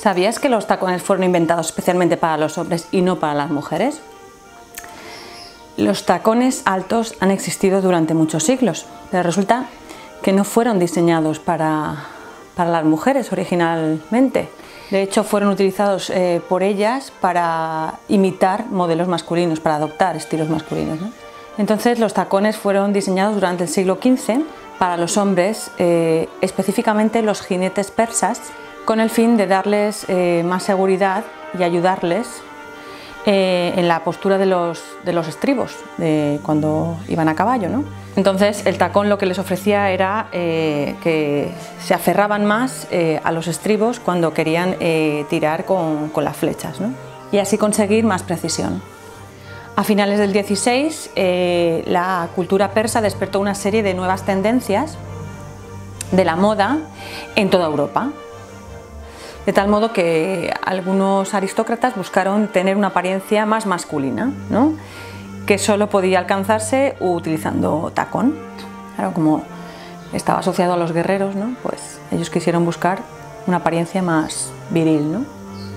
¿Sabías que los tacones fueron inventados especialmente para los hombres y no para las mujeres? Los tacones altos han existido durante muchos siglos, pero resulta que no fueron diseñados para las mujeres originalmente. De hecho, fueron utilizados por ellas para imitar modelos masculinos, para adoptar estilos masculinos, ¿no? Entonces, los tacones fueron diseñados durante el siglo XV para los hombres, específicamente los jinetes persas, con el fin de darles más seguridad y ayudarles en la postura de los estribos cuando iban a caballo, ¿no? Entonces el tacón lo que les ofrecía era que se aferraban más a los estribos cuando querían tirar con las flechas, ¿no? Y así conseguir más precisión. A finales del XVI la cultura persa despertó una serie de nuevas tendencias de la moda en toda Europa. De tal modo que algunos aristócratas buscaron tener una apariencia más masculina, ¿no? Que solo podía alcanzarse utilizando tacón. Claro, como estaba asociado a los guerreros, ¿no? Pues ellos quisieron buscar una apariencia más viril, ¿no?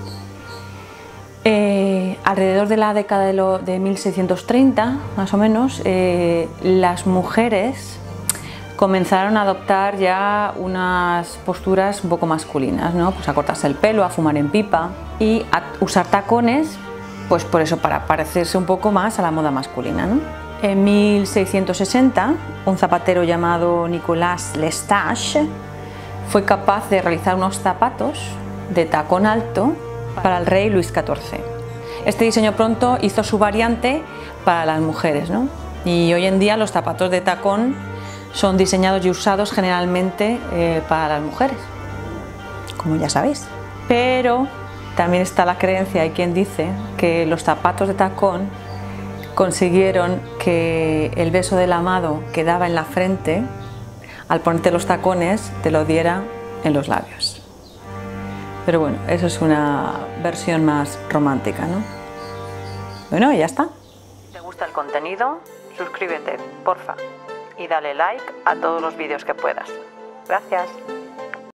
Alrededor de la década de 1630, más o menos, las mujeres comenzaron a adoptar ya unas posturas un poco masculinas, ¿no? Pues a cortarse el pelo, a fumar en pipa y a usar tacones, pues por eso, para parecerse un poco más a la moda masculina, ¿no? En 1660, un zapatero llamado Nicolas Lestage fue capaz de realizar unos zapatos de tacón alto para el rey Luis XIV. Este diseño pronto hizo su variante para las mujeres, ¿no? Y hoy en día los zapatos de tacón son diseñados y usados generalmente para las mujeres, como ya sabéis. Pero también está la creencia, hay quien dice, que los zapatos de tacón consiguieron que el beso del amado que daba en la frente, al ponerte los tacones, te lo diera en los labios. Pero bueno, eso es una versión más romántica, ¿no? Bueno, y ya está. Si te gusta el contenido, suscríbete, porfa. Y dale like a todos los vídeos que puedas. Gracias.